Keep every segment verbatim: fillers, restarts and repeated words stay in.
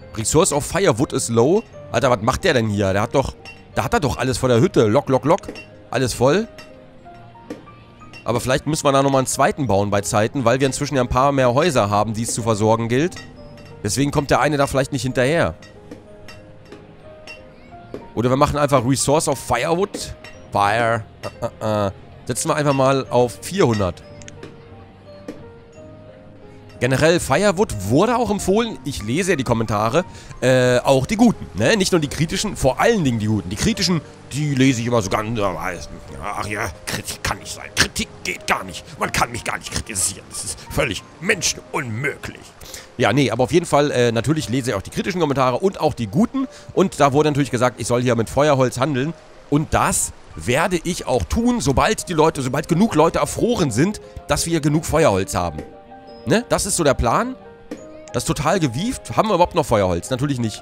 Resource of Firewood is low. Alter, was macht der denn hier? Der hat doch... Da hat er doch alles vor der Hütte. Lock, lock, lock. Alles voll. Aber vielleicht müssen wir da nochmal einen zweiten bauen bei Zeiten, weil wir inzwischen ja ein paar mehr Häuser haben, die es zu versorgen gilt. Deswegen kommt der eine da vielleicht nicht hinterher. Oder wir machen einfach Resource of Firewood. Fire. Uh, uh, uh. Setzen wir einfach mal auf vierhundert. Generell, Firewood wurde auch empfohlen, ich lese ja die Kommentare, äh, auch die Guten, ne? Nicht nur die kritischen, vor allen Dingen die Guten. Die kritischen, die lese ich immer so ganz, ach ja, Kritik kann nicht sein, Kritik geht gar nicht, man kann mich gar nicht kritisieren, das ist völlig menschenunmöglich. Ja, nee, aber auf jeden Fall, äh, natürlich lese ich auch die kritischen Kommentare und auch die Guten. Und da wurde natürlich gesagt, ich soll hier mit Feuerholz handeln. Und das werde ich auch tun, sobald die Leute, sobald genug Leute erfroren sind, dass wir genug Feuerholz haben. Ne? Das ist so der Plan. Das ist total gewieft. Haben wir überhaupt noch Feuerholz? Natürlich nicht.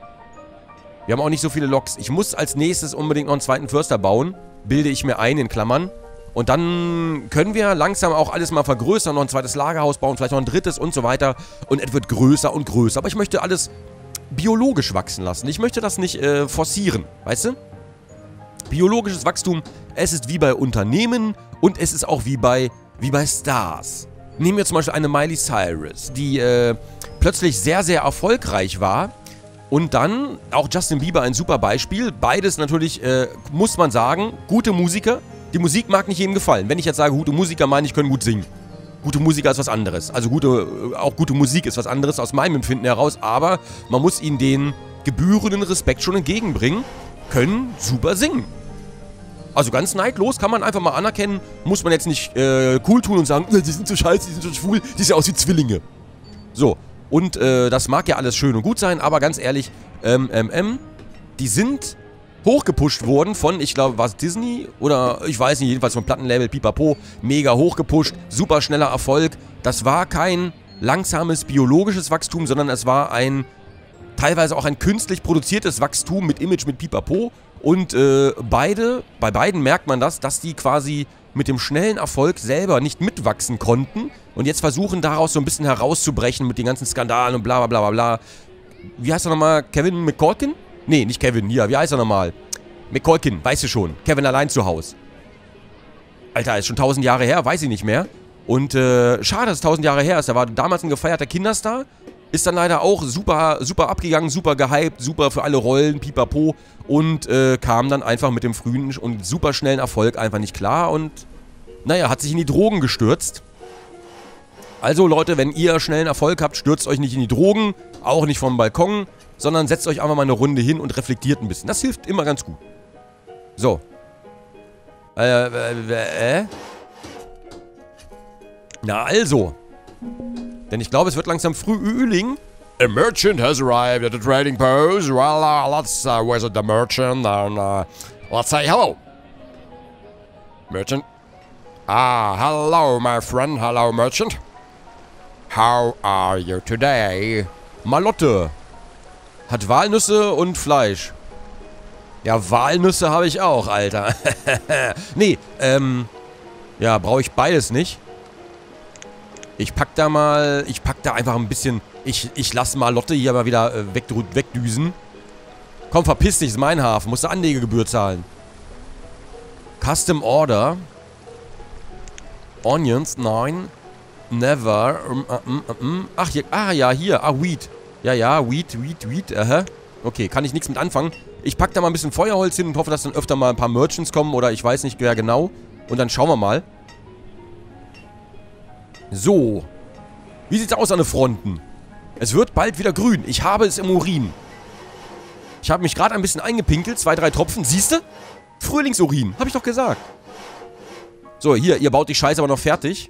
Wir haben auch nicht so viele Loks. Ich muss als nächstes unbedingt noch einen zweiten Förster bauen. Bilde ich mir ein, in Klammern. Und dann können wir langsam auch alles mal vergrößern. Noch ein zweites Lagerhaus bauen, vielleicht noch ein drittes und so weiter. Und es wird größer und größer. Aber ich möchte alles biologisch wachsen lassen. Ich möchte das nicht äh, forcieren. Weißt du? Biologisches Wachstum, es ist wie bei Unternehmen und es ist auch wie bei, wie bei Stars. Nehmen wir zum Beispiel eine Miley Cyrus, die äh, plötzlich sehr, sehr erfolgreich war. Und dann, auch Justin Bieber ein super Beispiel. Beides natürlich, äh, muss man sagen, gute Musiker. Die Musik mag nicht jedem gefallen. Wenn ich jetzt sage, gute Musiker, meine ich, können gut singen. Gute Musiker ist was anderes. Also gute, auch gute Musik ist was anderes aus meinem Empfinden heraus. Aber man muss ihnen den gebührenden Respekt schon entgegenbringen. Können super singen. Also ganz neidlos, kann man einfach mal anerkennen. Muss man jetzt nicht äh, cool tun und sagen, die sind so scheiße, die sind so schwul, die sehen aus wie Zwillinge. So, und äh, das mag ja alles schön und gut sein, aber ganz ehrlich, ähm, ähm, ähm, die sind hochgepusht worden von, ich glaube, war es Disney? Oder ich weiß nicht, jedenfalls vom Plattenlabel Pipapo. Mega hochgepusht, super schneller Erfolg. Das war kein langsames biologisches Wachstum, sondern es war ein, teilweise auch ein künstlich produziertes Wachstum mit Image, mit Pipapo. Und äh, beide, bei beiden merkt man das, dass die quasi mit dem schnellen Erfolg selber nicht mitwachsen konnten und jetzt versuchen daraus so ein bisschen herauszubrechen mit den ganzen Skandalen und bla bla bla bla. Wie heißt er nochmal? Kevin McCulkin? Nee, nicht Kevin, hier, wie heißt er nochmal? McCulkin, weißt du schon. Kevin allein zu Hause. Alter, ist schon tausend Jahre her, weiß ich nicht mehr. Und äh, schade, dass es tausend Jahre her ist. Er war damals ein gefeierter Kinderstar. Ist dann leider auch super, super abgegangen, super gehypt, super für alle Rollen, pipapo. Und äh, kam dann einfach mit dem frühen und super schnellen Erfolg einfach nicht klar. Und naja, hat sich in die Drogen gestürzt. Also Leute, wenn ihr schnellen Erfolg habt, stürzt euch nicht in die Drogen. Auch nicht vom Balkon. Sondern setzt euch einfach mal eine Runde hin und reflektiert ein bisschen. Das hilft immer ganz gut. So. Äh, äh, äh. Na also. Denn ich glaube, es wird langsam früh Üling. A merchant has arrived at the trading post. Well, uh, let's uh, visit the merchant and uh, let's say hello. Merchant. Ah, hello, my friend. Hello, merchant. How are you today? Malotte. Hat Walnüsse und Fleisch. Ja, Walnüsse habe ich auch, Alter. Nee, ähm... ja, brauche ich beides nicht. Ich pack da mal... Ich pack da einfach ein bisschen... Ich, ich lasse mal Lotte hier mal wieder äh, weg, wegdüsen. Komm, verpiss dich, ist mein Hafen. Musst du Anlegegebühr zahlen. Custom Order. Onions, nein. Never. Um, um, um, um. Ach, hier, ah, ja, hier. Ah, Wheat. Ja, ja, Wheat, Wheat, Wheat. Aha. Okay, kann ich nichts mit anfangen. Ich pack da mal ein bisschen Feuerholz hin und hoffe, dass dann öfter mal ein paar Merchants kommen. Oder ich weiß nicht wer genau. Und dann schauen wir mal. So. Wie sieht's aus an den Fronten? Es wird bald wieder grün. Ich habe es im Urin. Ich habe mich gerade ein bisschen eingepinkelt. Zwei, drei Tropfen. Siehst du? Frühlingsurin. Habe ich doch gesagt. So, hier. Ihr baut die Scheiße aber noch fertig.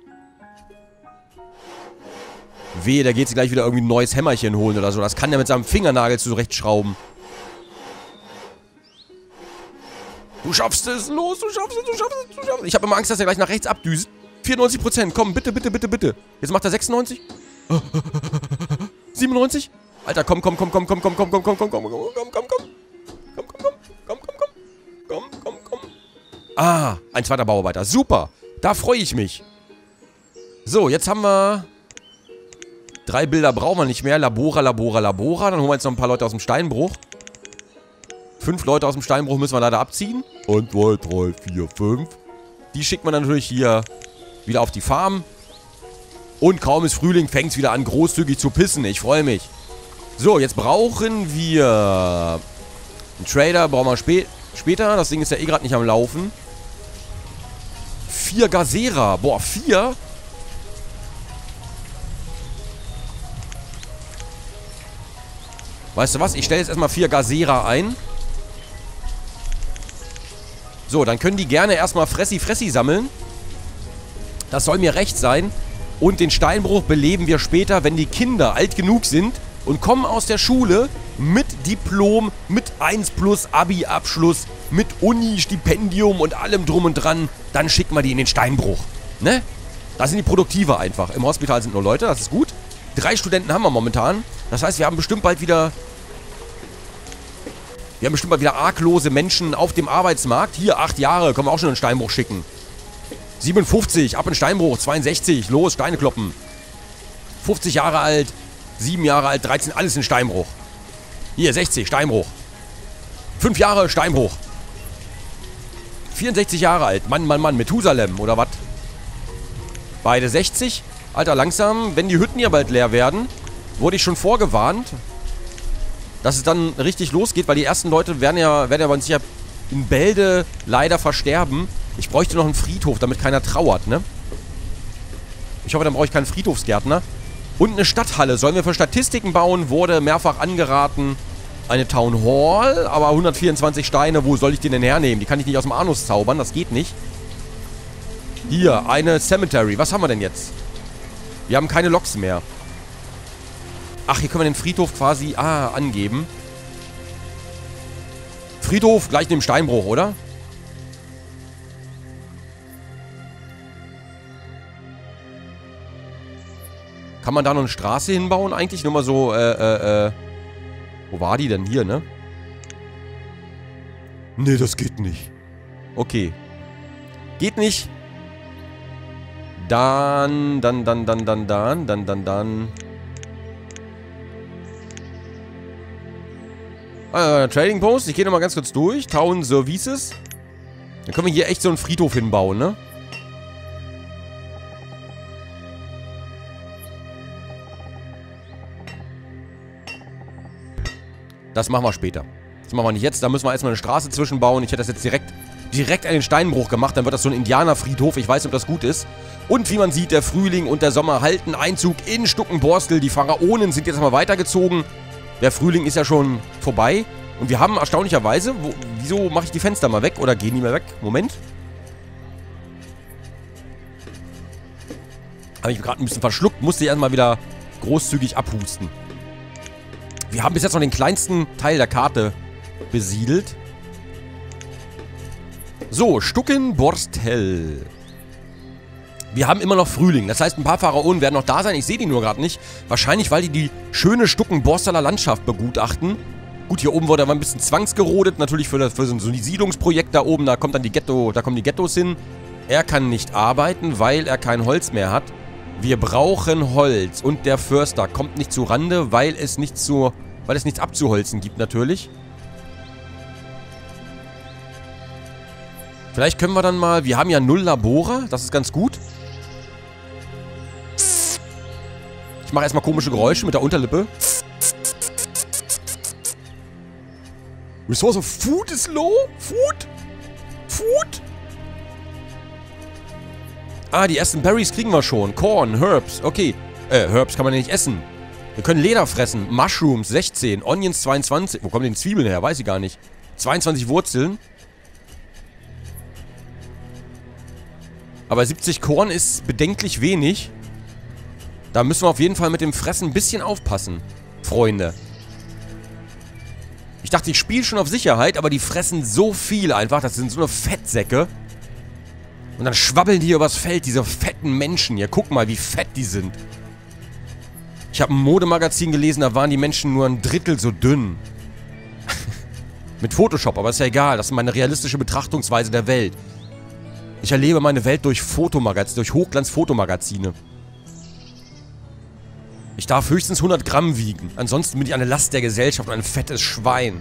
Wehe, da geht sie gleich wieder irgendwie ein neues Hämmerchen holen oder so. Das kann der mit seinem Fingernagel zurechtschrauben. Du schaffst es. Los, du schaffst es, du schaffst es, du schaffst es. Ich habe immer Angst, dass er gleich nach rechts abdüst. vierundneunzig Prozent. Komm, bitte, bitte, bitte, bitte. Jetzt macht er sechsundneunzig. siebenundneunzig. Alter, komm, komm, komm, komm, komm, komm, komm, komm, komm, komm, komm, komm, komm, komm, komm. Komm, komm, komm, komm, komm, komm. Komm, komm, komm. Ah, ein zweiter Bauarbeiter. Super. Da freue ich mich. So, jetzt haben wir... Drei Bilder brauchen wir nicht mehr. Labora, Labora, Labora. Dann holen wir jetzt noch ein paar Leute aus dem Steinbruch. Fünf Leute aus dem Steinbruch müssen wir leider abziehen. Und zwei, drei, vier, fünf. Die schickt man dann natürlich hier wieder auf die Farm. Und kaum ist Frühling, fängt es wieder an, großzügig zu pissen. Ich freue mich. So, jetzt brauchen wir einen Trader. Brauchen wir spä später. Das Ding ist ja eh gerade nicht am Laufen. Vier Gazera. Boah, vier? Weißt du was? Ich stelle jetzt erstmal vier Gazera ein. So, dann können die gerne erstmal Fressi Fressi sammeln. Das soll mir recht sein. Und den Steinbruch beleben wir später, wenn die Kinder alt genug sind und kommen aus der Schule mit Diplom, mit eins plus Abi-Abschluss, mit Uni-Stipendium und allem drum und dran. Dann schicken wir die in den Steinbruch. Ne? Da sind die produktiver einfach. Im Hospital sind nur Leute, das ist gut. Drei Studenten haben wir momentan. Das heißt, wir haben bestimmt bald wieder... Wir haben bestimmt bald wieder arglose Menschen auf dem Arbeitsmarkt. Hier, acht Jahre, können wir auch schon in den Steinbruch schicken. siebenundfünfzig, ab in den Steinbruch. zweiundsechzig, los, Steine kloppen. fünfzig Jahre alt, sieben Jahre alt, dreizehn, alles in den Steinbruch. Hier, sechzig, Steinbruch. fünf Jahre, Steinbruch. vierundsechzig Jahre alt, Mann, Mann, Mann, Methusalem, oder was? Beide sechzig. Alter, langsam, wenn die Hütten hier bald leer werden, wurde ich schon vorgewarnt, dass es dann richtig losgeht, weil die ersten Leute werden ja, werden ja bei uns hier in Bälde leider versterben. Ich bräuchte noch einen Friedhof, damit keiner trauert, ne? Ich hoffe, dann brauche ich keinen Friedhofsgärtner. Und eine Stadthalle sollen wir für Statistiken bauen, wurde mehrfach angeraten. Eine Town Hall, aber hundertvierundzwanzig Steine, wo soll ich den denn hernehmen? Die kann ich nicht aus dem Anus zaubern, das geht nicht. Hier, eine Cemetery. Was haben wir denn jetzt? Wir haben keine Loks mehr. Ach, hier können wir den Friedhof quasi, ah, angeben. Friedhof gleich neben Steinbruch, oder? Kann man da noch eine Straße hinbauen eigentlich? Nur mal so, äh, äh, äh. Wo war die denn? Hier, ne? Nee, das geht nicht. Okay. Geht nicht. Dann, dann, dann, dann, dann, dann, dann, dann, dann. Äh, Trading Post. Ich gehe nochmal ganz kurz durch. Town Services. Dann können wir hier echt so einen Friedhof hinbauen, ne? Das machen wir später. Das machen wir nicht jetzt. Da müssen wir erstmal eine Straße zwischenbauen. Ich hätte das jetzt direkt, direkt an den Steinbruch gemacht. Dann wird das so ein Indianerfriedhof. Ich weiß nicht, ob das gut ist. Und wie man sieht, der Frühling und der Sommer halten Einzug in Stuckenborstel. Die Pharaonen sind jetzt mal weitergezogen. Der Frühling ist ja schon vorbei. Und wir haben erstaunlicherweise... Wo, wieso mache ich die Fenster mal weg? Oder gehen die mal weg? Moment. Habe ich gerade ein bisschen verschluckt. Musste ich erstmal wieder großzügig abhusten. Wir haben bis jetzt noch den kleinsten Teil der Karte besiedelt. So, Stuckenborstel. Wir haben immer noch Frühling. Das heißt, ein paar Pharaonen werden noch da sein. Ich sehe die nur gerade nicht. Wahrscheinlich, weil die die schöne Stuckenborsteler Landschaft begutachten. Gut, hier oben wurde aber ein bisschen zwangsgerodet. Natürlich für, das, für so ein Siedlungsprojekt da oben. Da kommt dann die Ghetto, da kommen die Ghettos hin. Er kann nicht arbeiten, weil er kein Holz mehr hat. Wir brauchen Holz. Und der Förster kommt nicht zu Rande, weil es nichts zu, weil es nichts abzuholzen gibt natürlich. Vielleicht können wir dann mal... Wir haben ja null Labore. Das ist ganz gut. Ich mache erstmal komische Geräusche mit der Unterlippe. Resource of Food is low? Food? Food? Ah, die ersten Berries kriegen wir schon. Corn, Herbs. Okay. Äh, Herbs kann man ja nicht essen. Wir können Leder fressen. Mushrooms, sechzehn. Onions, zweiundzwanzig. Wo kommen denn die Zwiebeln her? Weiß ich gar nicht. zweiundzwanzig Wurzeln. Aber siebzig Korn ist bedenklich wenig. Da müssen wir auf jeden Fall mit dem Fressen ein bisschen aufpassen, Freunde. Ich dachte, ich spiele schon auf Sicherheit, aber die fressen so viel einfach. Das sind so eine Fettsäcke. Und dann schwabbeln die übers Feld, diese fetten Menschen hier. Guck mal, wie fett die sind. Ich habe ein Modemagazin gelesen, da waren die Menschen nur ein Drittel so dünn. Mit Photoshop, aber ist ja egal. Das ist meine realistische Betrachtungsweise der Welt. Ich erlebe meine Welt durch Fotomagazine, durch Hochglanz-Fotomagazine. Ich darf höchstens hundert Gramm wiegen. Ansonsten bin ich eine Last der Gesellschaft und ein fettes Schwein.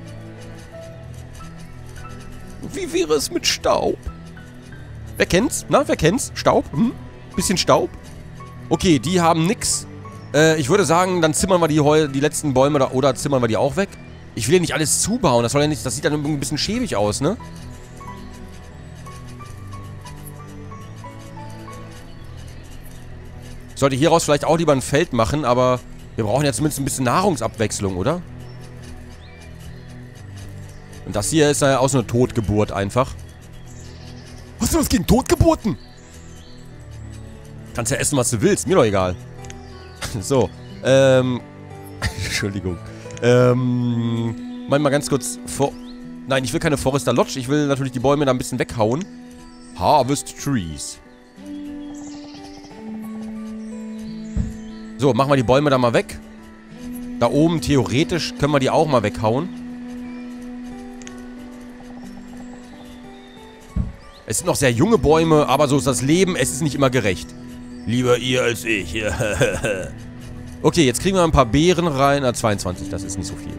Wie wäre es mit Staub? Wer kennt's? Na, wer kennt's? Staub? Hm? Bisschen Staub? Okay, die haben nix. Äh, ich würde sagen, dann zimmern wir die, Heu die letzten Bäume da, oder zimmern wir die auch weg. Ich will ja nicht alles zubauen. Das soll ja nicht, das sieht dann irgendwie ein bisschen schäbig aus, ne? Ich sollte hieraus vielleicht auch lieber ein Feld machen, aber wir brauchen ja zumindest ein bisschen Nahrungsabwechslung, oder? Und das hier ist ja auch so eine Totgeburt einfach. Hast du was gegen Totgeburten? Kannst ja essen, was du willst. Mir doch egal. So. Ähm. Entschuldigung. Ähm. Mal mal ganz kurz vor... Nein, ich will keine Forester Lodge. Ich will natürlich die Bäume da ein bisschen weghauen. Harvest Trees. So, machen wir die Bäume da mal weg. Da oben, theoretisch, können wir die auch mal weghauen. Es sind noch sehr junge Bäume, aber so ist das Leben. Es ist nicht immer gerecht. Lieber ihr als ich. Okay, jetzt kriegen wir ein paar Beeren rein. Na, zweiundzwanzig, das ist nicht so viel.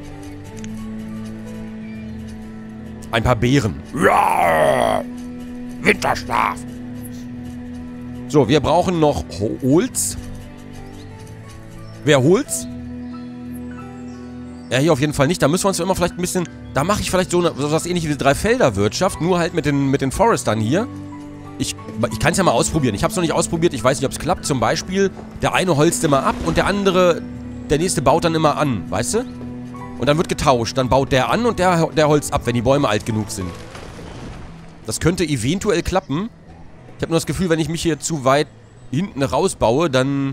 Ein paar Beeren. Winterschlaf. So, wir brauchen noch Holz. Wer holt's? Ja, hier auf jeden Fall nicht. Da müssen wir uns immer vielleicht ein bisschen... Da mache ich vielleicht so, eine, so was ähnlich wie die Dreifelder-Wirtschaft, nur halt mit den, mit den Forestern hier. Ich, ich kann es ja mal ausprobieren. Ich habe es noch nicht ausprobiert. Ich weiß nicht, ob es klappt. Zum Beispiel, der eine holzt immer ab und der andere, der nächste baut dann immer an. Weißt du? Und dann wird getauscht. Dann baut der an und der, der holzt ab, wenn die Bäume alt genug sind. Das könnte eventuell klappen. Ich habe nur das Gefühl, wenn ich mich hier zu weit hinten rausbaue, dann...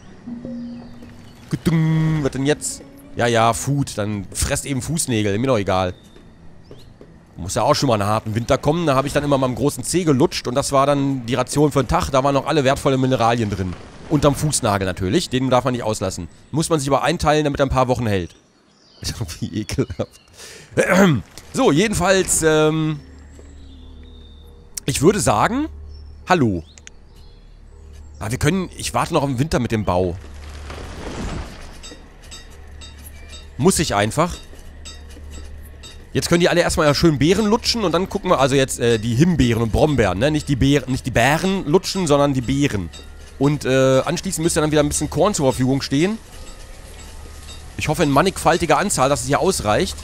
Was denn jetzt? Ja, ja, Food. Dann fresst eben Fußnägel. Mir doch egal. Muss ja auch schon mal einen harten Winter kommen. Da habe ich dann immer mal einen großen Zeh gelutscht. Und das war dann die Ration für den Tag. Da waren noch alle wertvolle Mineralien drin. Unterm Fußnagel natürlich. Den darf man nicht auslassen. Muss man sich aber einteilen, damit er ein paar Wochen hält. Wie ekelhaft. So, jedenfalls, ähm... ich würde sagen... Hallo. Ah, wir können... Ich warte noch im Winter mit dem Bau. Muss ich einfach. Jetzt können die alle erstmal ja schön Beeren lutschen und dann gucken wir, also jetzt äh, die Himbeeren und Brombeeren, ne? Nicht die Beeren, nicht die Beeren lutschen, sondern die Beeren. Und äh, anschließend müsste dann wieder ein bisschen Korn zur Verfügung stehen. Ich hoffe in mannigfaltiger Anzahl, dass es hier ausreicht.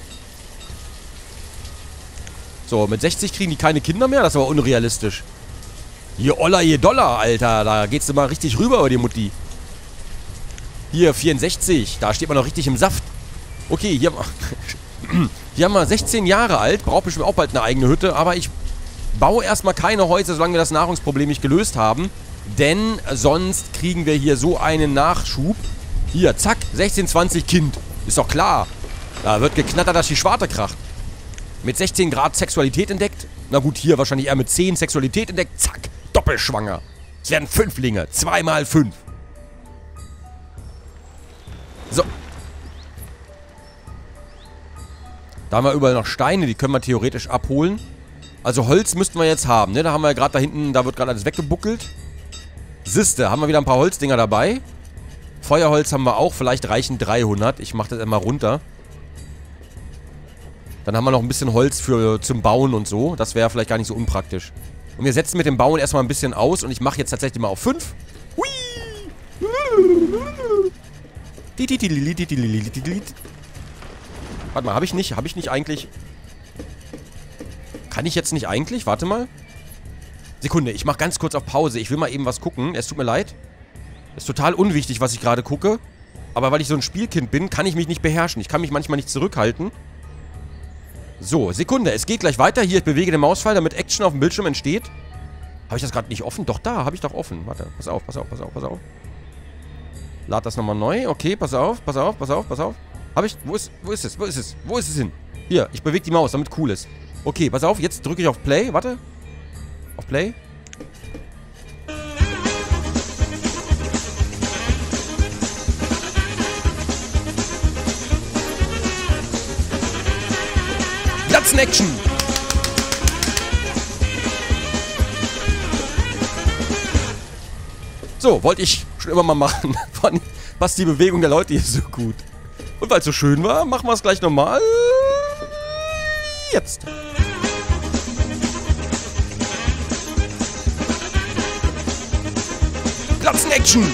So, mit sechzig kriegen die keine Kinder mehr, das ist aber unrealistisch. Je Oller, je Dollar, Alter, da geht's immer richtig rüber über die Mutti. Hier, vierundsechzig. Da steht man noch richtig im Saft. Okay, hier... Hier haben wir sechzehn Jahre alt. Braucht bestimmt auch bald eine eigene Hütte. Aber ich baue erstmal keine Häuser, solange wir das Nahrungsproblem nicht gelöst haben. Denn sonst kriegen wir hier so einen Nachschub. Hier, zack. sechzehn, zwanzig Kind. Ist doch klar. Da wird geknattert, dass die Schwarte kracht. Mit sechzehn Grad Sexualität entdeckt. Na gut, hier wahrscheinlich eher mit zehn Sexualität entdeckt. Zack. Doppelschwanger. Es werden Fünflinge. Zwei mal fünf. So. Da haben wir überall noch Steine, die können wir theoretisch abholen. Also Holz müssten wir jetzt haben, ne? Da haben wir ja gerade da hinten, da wird gerade alles weggebuckelt. Siste, haben wir wieder ein paar Holzdinger dabei. Feuerholz haben wir auch, vielleicht reichen dreihundert. Ich mache das immer runter. Dann haben wir noch ein bisschen Holz für zum Bauen und so. Das wäre vielleicht gar nicht so unpraktisch. Und wir setzen mit dem Bauen erstmal ein bisschen aus und ich mache jetzt tatsächlich mal auf fünf. Hui! Warte mal, habe ich nicht, habe ich nicht eigentlich... Kann ich jetzt nicht eigentlich? Warte mal. Sekunde, ich mache ganz kurz auf Pause. Ich will mal eben was gucken. Es tut mir leid. Ist total unwichtig, was ich gerade gucke. Aber weil ich so ein Spielkind bin, kann ich mich nicht beherrschen. Ich kann mich manchmal nicht zurückhalten. So, Sekunde. Es geht gleich weiter. Hier, ich bewege den Mauspfeil, damit Action auf dem Bildschirm entsteht. Habe ich das gerade nicht offen? Doch, da habe ich doch offen. Warte, pass auf, pass auf, pass auf, pass auf. Lad das nochmal neu. Okay, pass auf, pass auf, pass auf, pass auf. Habe ich... Wo ist... Wo ist es? Wo ist es? Wo ist es hin? Hier, ich bewege die Maus, damit cool ist. Okay, pass auf, jetzt drücke ich auf Play. Warte. Auf Play. Glatzen-Action! So, wollte ich schon immer mal machen. Fand, passt die Bewegung der Leute hier so gut. Und weil es so schön war, machen wir es gleich nochmal. Jetzt. Glatzen-Action.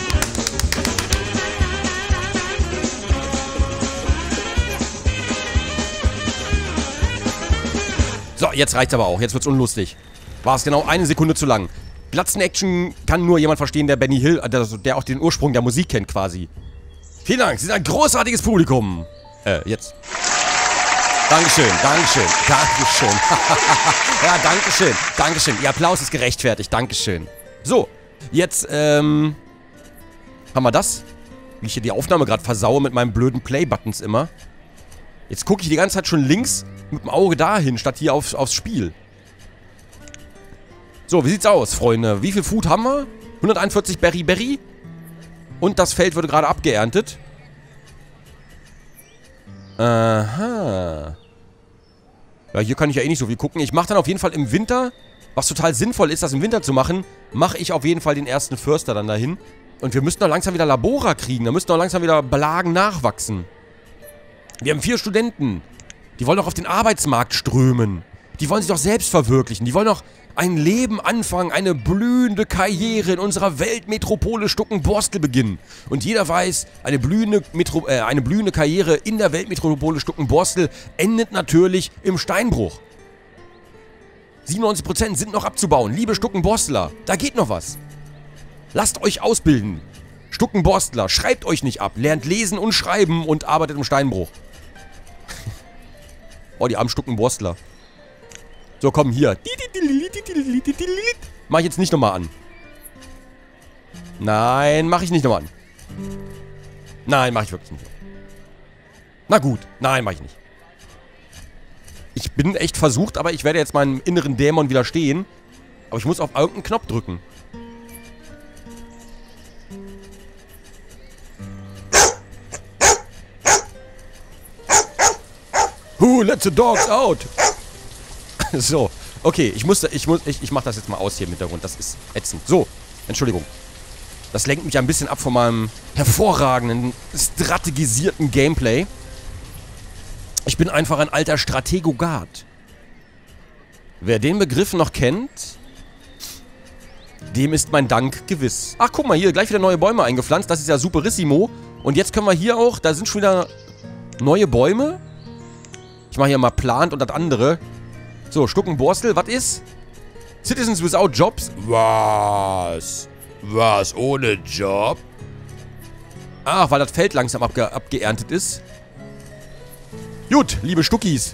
So, jetzt reicht's aber auch. Jetzt wird's unlustig. War es genau eine Sekunde zu lang. Glatzen-Action kann nur jemand verstehen, der Benny Hill, also der auch den Ursprung der Musik kennt quasi. Vielen Dank, Sie sind ein großartiges Publikum. Äh, jetzt. Dankeschön, Dankeschön, Dankeschön. Ja, Dankeschön, Dankeschön. Ihr Applaus ist gerechtfertigt, Dankeschön. So, jetzt, ähm, haben wir das. Wie ich hier die Aufnahme gerade versaue mit meinen blöden Play-Buttons immer. Jetzt gucke ich die ganze Zeit schon links mit dem Auge dahin, statt hier aufs, aufs Spiel. So, wie sieht's aus, Freunde? Wie viel Food haben wir? hunderteinundvierzig Berry Berry. Und das Feld wurde gerade abgeerntet. Aha. Ja, hier kann ich ja eh nicht so viel gucken. Ich mache dann auf jeden Fall im Winter, was total sinnvoll ist, das im Winter zu machen, mache ich auf jeden Fall den ersten Förster dann dahin. Und wir müssen doch langsam wieder Labora kriegen. Da müssen doch langsam wieder Belagen nachwachsen. Wir haben vier Studenten. Die wollen doch auf den Arbeitsmarkt strömen. Die wollen sich doch selbst verwirklichen. Die wollen doch ein Leben anfangen, eine blühende Karriere in unserer Weltmetropole Stuckenborstel beginnen. Und jeder weiß, eine blühende, Metro äh, eine blühende Karriere in der Weltmetropole Stuckenborstel endet natürlich im Steinbruch. siebenundneunzig Prozent sind noch abzubauen. Liebe Stuckenborstler, da geht noch was. Lasst euch ausbilden. Stuckenborstler, schreibt euch nicht ab. Lernt lesen und schreiben und arbeitet im Steinbruch. Oh, die armen Stuckenborstler. So, komm, hier. Mach ich jetzt nicht nochmal an. Nein, mach ich nicht nochmal an. Nein, mach ich wirklich nicht. Na gut, nein, mach ich nicht. Ich bin echt versucht, aber ich werde jetzt meinem inneren Dämon widerstehen. Aber ich muss auf irgendeinen Knopf drücken. Who let the dogs out? So, okay, ich musste, ich muss, ich, ich mach das jetzt mal aus hier im Hintergrund. Das ist ätzend. So, Entschuldigung. Das lenkt mich ein bisschen ab von meinem hervorragenden, strategisierten Gameplay. Ich bin einfach ein alter Strategogard. Wer den Begriff noch kennt, dem ist mein Dank gewiss. Ach, guck mal, hier gleich wieder neue Bäume eingepflanzt. Das ist ja superissimo. Und jetzt können wir hier auch, da sind schon wieder neue Bäume. Ich mache hier mal Plant und das andere. So, Stuckenborstel, was ist? Citizens without jobs? Was? Was? Ohne Job? Ach, weil das Feld langsam abge abgeerntet ist. Gut, liebe Stuckis.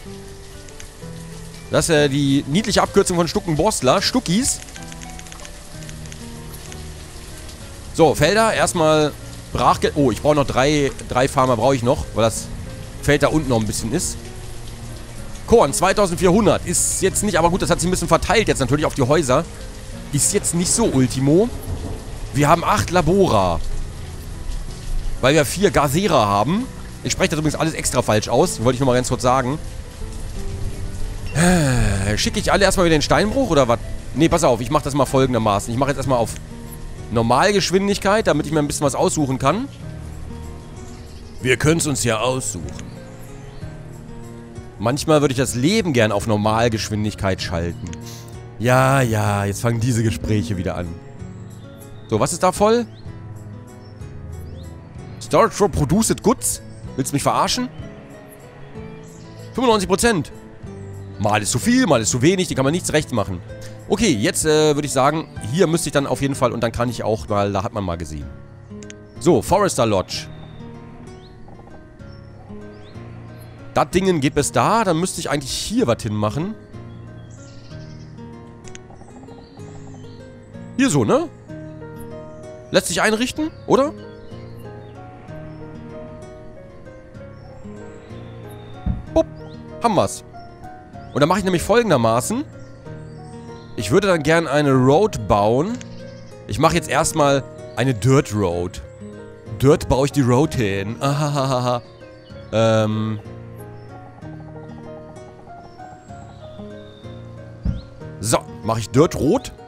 Das ist äh, die niedliche Abkürzung von Stuckenborstler. Stuckis. So, Felder, erstmal Brachge... Oh, ich brauche noch drei, drei Farmer brauche ich noch, weil das Feld da unten noch ein bisschen ist. Korn, zweitausendvierhundert. Ist jetzt nicht, aber gut, das hat sich ein bisschen verteilt jetzt natürlich auf die Häuser. Ist jetzt nicht so Ultimo. Wir haben acht Labora. Weil wir vier Gazera haben. Ich spreche das übrigens alles extra falsch aus. Wollte ich nur mal ganz kurz sagen. Schicke ich alle erstmal wieder in den Steinbruch oder was? Ne, pass auf, ich mache das mal folgendermaßen. Ich mache jetzt erstmal auf Normalgeschwindigkeit, damit ich mir ein bisschen was aussuchen kann. Wir können es uns ja aussuchen. Manchmal würde ich das Leben gern auf Normalgeschwindigkeit schalten. Ja, ja, jetzt fangen diese Gespräche wieder an. So, was ist da voll? Storage for Produced Goods? Willst du mich verarschen? fünfundneunzig Prozent. Mal ist zu viel, mal ist zu wenig, die kann man nichts recht machen. Okay, jetzt äh, würde ich sagen, hier müsste ich dann auf jeden Fall, und dann kann ich auch mal, da hat man mal gesehen. So, Forester Lodge. Das Ding geht bis da, dann müsste ich eigentlich hier was hinmachen. Hier so, ne? Lässt sich einrichten, oder? Bupp, haben wir's. Und dann mache ich nämlich folgendermaßen. Ich würde dann gerne eine Road bauen. Ich mache jetzt erstmal eine Dirt Road. Dirt baue ich die Road hin. Ahahaha. Ähm... So, mache ich Dirt rot.